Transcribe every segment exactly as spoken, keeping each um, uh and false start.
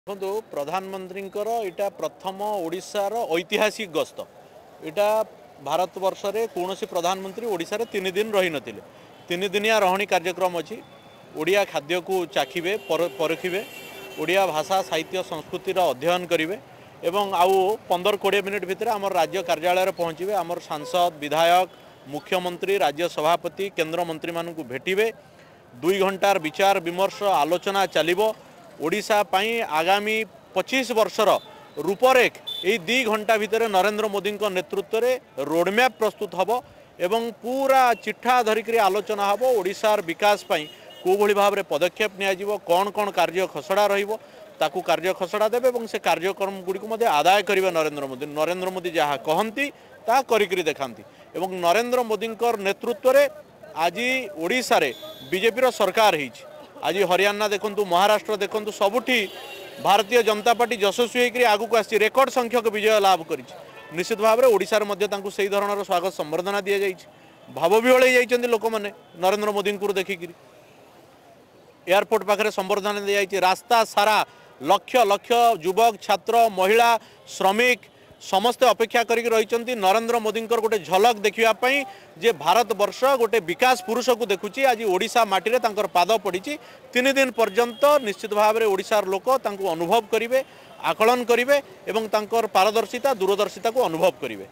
देखो प्रधानमंत्री इटा प्रथम ओडिशार ऐतिहासिक गस्त इटा भारत वर्ष रे कौन प्रधानमंत्री ओडिशा रे तीन दिन रही नथिले तीन दिनिया रहणी कार्यक्रम अच्छी ओडिया खाद्य को चाखिबे परखिबे ओडिया भाषा साहित्य संस्कृतिर अध्ययन करिवे एवं आउ पंदर कोड़े मिनिट भितर आम राज्य कार्यालय पहुँचे आमर सांसद विधायक मुख्यमंत्री राज्य सभापति केंद्र मंत्री मानू भेटिबे दुई घंटार विचार विमर्श आलोचना चलिबो ओडिशा पाई आगामी पच्चीस वर्षर रूपरेख यही दी घंटा भितर नरेंद्र मोदी नेतृत्व में रोडमैप प्रस्तुत हम एवं पूरा चिठा धरिक आलोचना हम ओडिशार विकास पाई को भली भाव में पदक्षेप नियाजिवो कौन कौन कार्य खसड़ा रहिबो ताकू कार्य खसड़ा देबे एवं से कार्यक्रम गुड़िक मध्य आदाय करिवे नरेंद्र मोदी नरेंद्र मोदी जहाँ कहती ता करिकरी देखांती एवं नरेंद्र मोदी नेतृत्व में आज ओडिशा रे बीजेपी रो सरकार हिच आज हरियाणा देखु महाराष्ट्र देखु सबुठी भारतीय जनता पार्टी यशस्वी होकर आगू आसी रेकर्ड संख्यक विजय लाभ कर निश्चित भाव में ओडिशार से धरण स्वागत संबर्धना दि जाए भाव विहल होती लोक मैंने नरेंद्र मोदी को देखिक एयरपोर्ट पाखे संबर्धना दी जाए रास्ता सारा लक्ष लक्ष युवक छात्र महिला श्रमिक समस्ते अपेक्षा करी रही नरेंद्र मोदी गोटे झलक देखापी जे भारत वर्ष गोटे विकास पुरुष को देखुची आज ओडिशा माटी तांकर पाद पड़ी तीन दिन पर्यंत निश्चित भाव में ओडिशार लोक तांको अनुभव करिवे आकलन करिवे एवं तांकर पारदर्शिता दूरदर्शिता को अनुभव करिवे।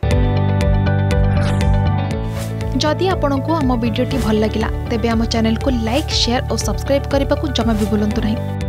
जदि आपंक आम भिडी भल लगा तेब आम चैनल को लाइक शेयर और सब्सक्राइब करने को जमा भी भूलु नहीं।